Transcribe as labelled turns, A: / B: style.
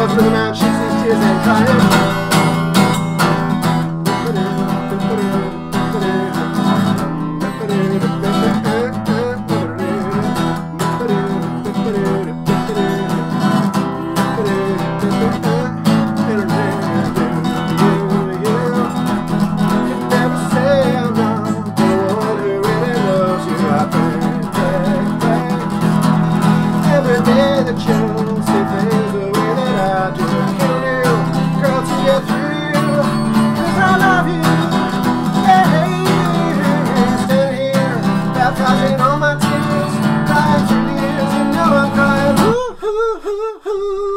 A: falls with a man, she sees tears and crying. That you say things the way that I do. Can you, girl, to get through? 'Cause I love you. Yeah, stand here, baptizing all my tears, crying through the years, and now I'm crying. Ooh, ooh, ooh, ooh.